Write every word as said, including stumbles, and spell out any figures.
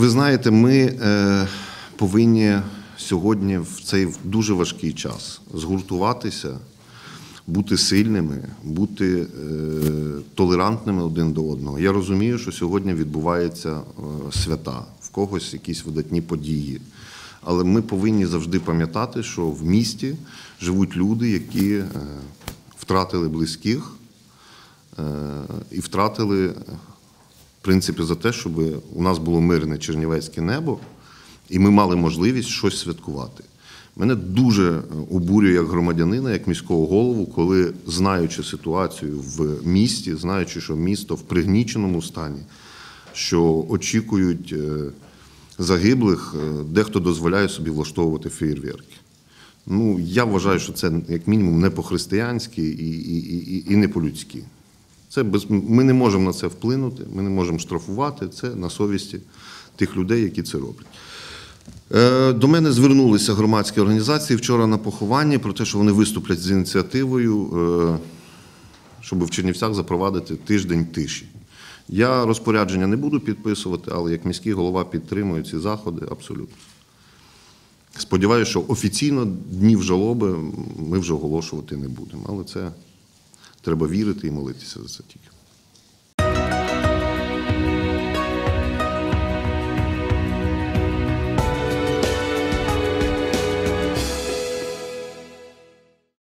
Ви знаєте, ми е, повинні сьогодні в цей дуже важкий час згуртуватися, бути сильними, бути е, толерантними один до одного. Я розумію, що сьогодні відбуваються е, свята, в когось якісь видатні події. Але ми повинні завжди пам'ятати, що в місті живуть люди, які е, втратили близьких е, і втратили, в принципі, за те, щоб у нас було мирне чернівецьке небо, і ми мали можливість щось святкувати. Мене дуже обурює як громадянина, як міського голову, коли, знаючи ситуацію в місті, знаючи, що місто в пригніченому стані, що очікують загиблих, дехто дозволяє собі влаштовувати феєрверки. Ну, я вважаю, що це, як мінімум, не по-християнськи і, і, і, і не по-людськи. Це без... Ми не можемо на це вплинути, ми не можемо штрафувати, це на совісті тих людей, які це роблять. До мене звернулися громадські організації вчора на похованні про те, що вони виступлять з ініціативою, щоб в Чернівцях запровадити тиждень тиші. Я розпорядження не буду підписувати, але як міський голова підтримую ці заходи абсолютно. Сподіваюся, що офіційно днів жалоби ми вже оголошувати не будемо, але це треба вірити і молитися за це тільки.